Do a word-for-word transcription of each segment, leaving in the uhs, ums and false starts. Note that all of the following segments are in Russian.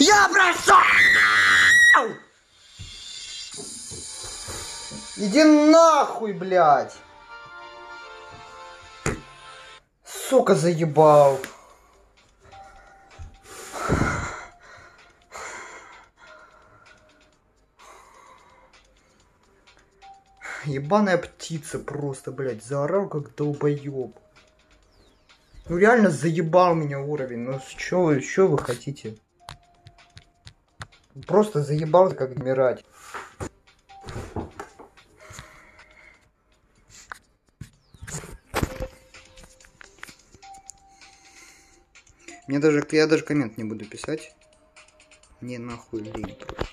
Я прошу! Иди нахуй, блядь! Сука, заебал. Ебаная птица просто, блядь, заорал как долбоёб. Ну реально заебал меня уровень. Ну что вы, что вы хотите? Просто заебал, как умирать. Мне даже, я даже коммент не буду писать. Мне нахуй лень просто.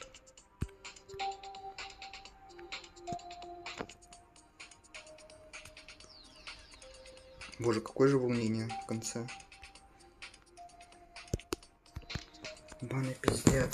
Боже, какое же волнение в конце. Банный пиздец.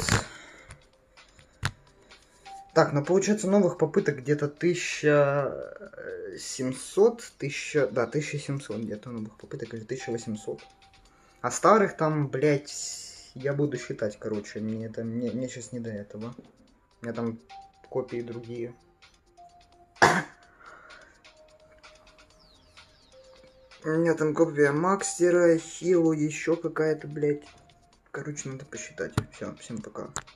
Так, ну получается новых попыток где-то тысяча семьсот, тысяча, да, тысяча семьсот где-то новых попыток, или тысяча восемьсот. А старых там, блядь, я буду считать, короче, мне это, мне, мне сейчас не до этого. У меня там копии другие. У меня там копия Макстера, Хилу, еще какая-то, блядь. Короче, надо посчитать. Все, всем пока.